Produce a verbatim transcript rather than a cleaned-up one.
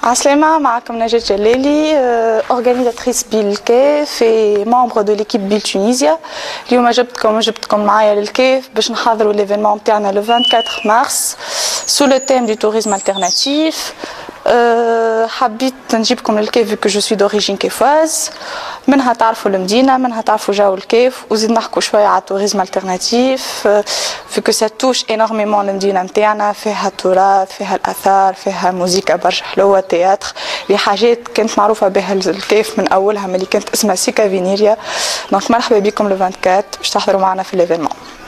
Aslema, معكم نجاة جلالي, organisatrice بالكيف et membre de l'équipe Bill Tunisia. اليوم جبتكم جبتكم معايا للكيف باش نحضروا l'événement بتاعنا le vingt-quatre mars sous le thème du tourisme alternatif. أه حبيت نجيبكم للكيف vu que je suis d'origine كيفاز, منها تعرفوا المدينة, منها تعرفوا جو الكيف, وزيد نحكوا شوية على التوريزم الالترناتيف أه vu que ça touche énormément المدينة متاعنا, فيها التراث, فيها الآثار, فيها موسيقى برشا حلوة, تياتر, دي حاجات كانت معروفة بها الكيف من أولها, من اللي كانت اسمها سيكا فينيريا. دونك مرحبا بكم le vingt-quatre باش تحضروا معنا في l'événement.